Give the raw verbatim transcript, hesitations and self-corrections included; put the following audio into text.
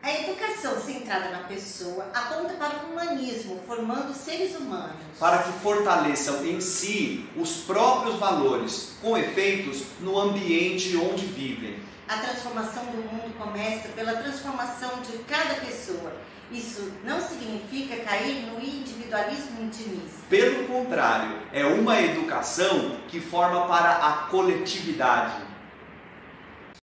A educação centrada na pessoa aponta para o humanismo, formando seres humanos. Para que fortaleçam em si os próprios valores, com efeitos no ambiente onde vivem. A transformação do mundo começa pela transformação de cada pessoa. Isso não significa cair no individualismo intimista. Pelo contrário, é uma educação que forma para a coletividade.